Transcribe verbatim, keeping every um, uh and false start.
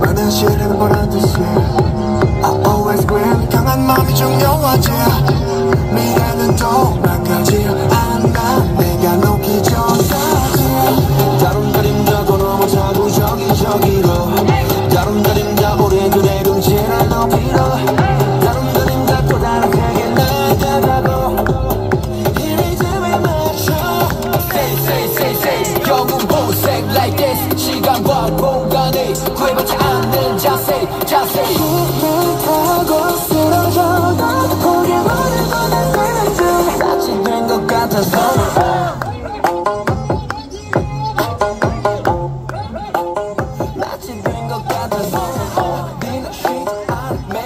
나는 싫은 거란 듯이 I always win 강한 마음이 중요하지 미래는 도망가지 않아 내가 놓기 전까지 다른 그림자도 너무 자꾸 저기저기로 다른 그림자 우리 둘의 금지를 높이로 다른 그림자 또 다른 세계 나가다고 이 리듬에 맞춰 Say say say say 영웅 보색 like this 시간과 공간이 구애받지 않는 자세 자세 꿈을 타고 쓰러져도 포기하는 건 안 되는 중 낯이 된 것 같아서 낯이 된 것 같아서 네가 쉽지 않으면